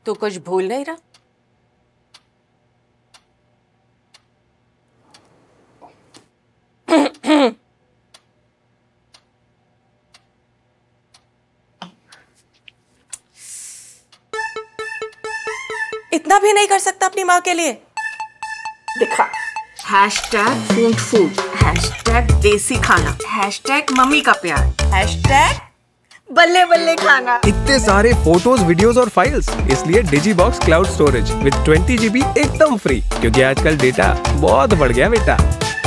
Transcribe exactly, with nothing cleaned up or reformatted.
तू कुछ भूल नहीं रहा? इतना भी नहीं कर सकता अपनी माँ के लिए? दिखा, हैशटैग फूड फूड, हैशटैग देसी खाना, हैशटैग मम्मी का प्यार, हैशटैग बल्ले बल्ले खाना। इतने सारे फोटोज, वीडियोस और फाइल्स, इसलिए DigiBox cloud storage with twenty GB एकदम फ्री, क्योंकि आजकल डेटा बहुत बढ़ गया बेटा।